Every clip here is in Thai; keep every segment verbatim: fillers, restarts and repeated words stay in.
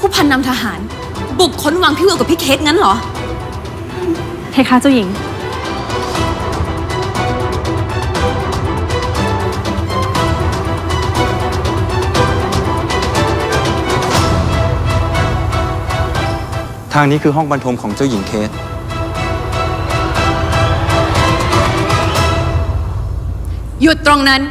ผู้พันนำทหารบุกค้นวังพี่วิวกับพี่เคสงั้นเหรอเพคะเจ้าหญิงทางนี้คือห้องบรรทมของเจ้าหญิงเคสหยุดตรงนั้น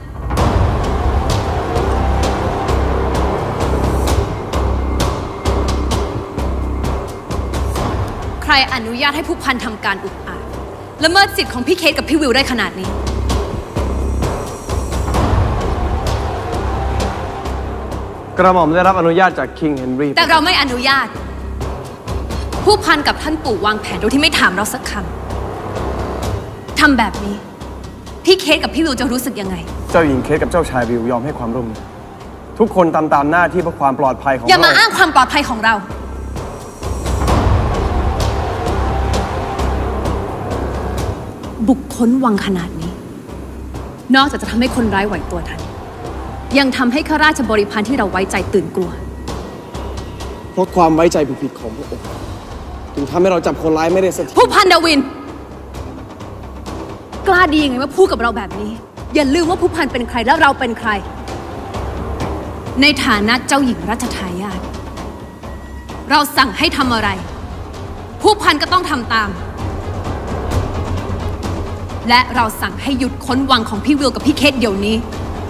ใครอนุญาตให้ผู้พันทำการอุกอาจละเมิดสิทธิ์ของพี่เคสกับพี่วิวได้ขนาดนี้กระหม่อมได้รับอนุญาตจากคิงเฮนรี่แต่เราไม่อนุญาตผู้พันกับท่านปู่วางแผนโดยที่ไม่ถามเราสักคำทำแบบนี้พี่เคสกับพี่วิวจะรู้สึกยังไงเจ้าหญิงเคสกับเจ้าชายวิวยอมให้ความร่วมมือทุกคนตามตามหน้าที่เพื่อความปลอดภัยของเราอย่ามาอ้างความปลอดภัยของเราบุกค้นวังขนาดนี้นอกจากจะทำให้คนร้ายไหวตัวทันยังทำให้ข้าราชบริพารที่เราไว้ใจตื่นกลัวเพราะความไว้ใจผิดๆของพระองค์ถึงทำให้เราจับคนร้ายไม่ได้สักทีผู้พันดาวินกล้าดียังไงว่าพูดกับเราแบบนี้อย่าลืมว่าผู้พันเป็นใครแล้วเราเป็นใครในฐานะเจ้าหญิงรัชทายาทเราสั่งให้ทำอะไรผู้พันก็ต้องทำตามและเราสั่งให้หยุดค้นวังของพี่วิวกับพี่เคสเดี๋ยวนี้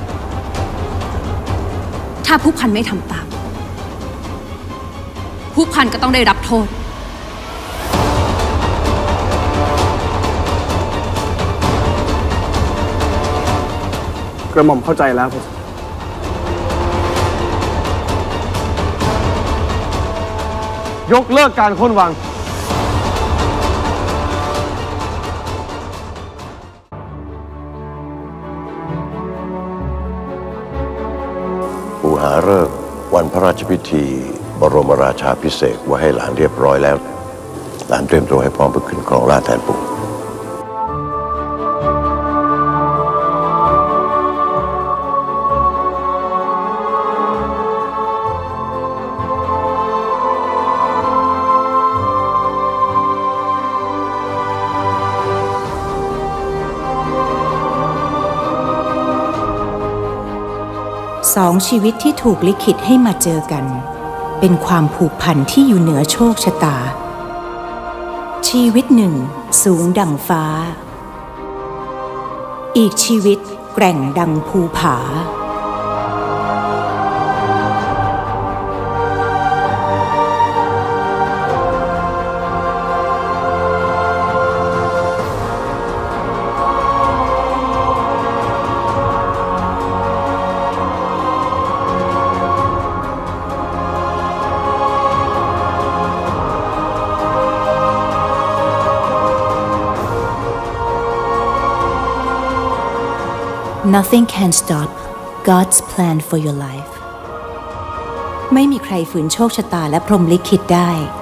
ถ้าผู้พันไม่ทำตามผู้พันก็ต้องได้รับโทษกระหม่อมเข้าใจแล้วยกเลิกการค้นวังปูหาฤกษ์วันพระราชพิธีบรมราชาภิเษกไว้ให้หลานเรียบร้อยแล้วหลานเตรียมตัวให้พร้อมเพื่อขึ้นครองราชย์แทนปู่สองชีวิตที่ถูกลิขิตให้มาเจอกันเป็นความผูกพันที่อยู่เหนือโชคชะตาชีวิตหนึ่งสูงดังฟ้าอีกชีวิตแกร่งดังภูผา Nothing can stop God's plan for your life ไม่มีใครฝืนโชคชะตาและพรหมลิขิตได้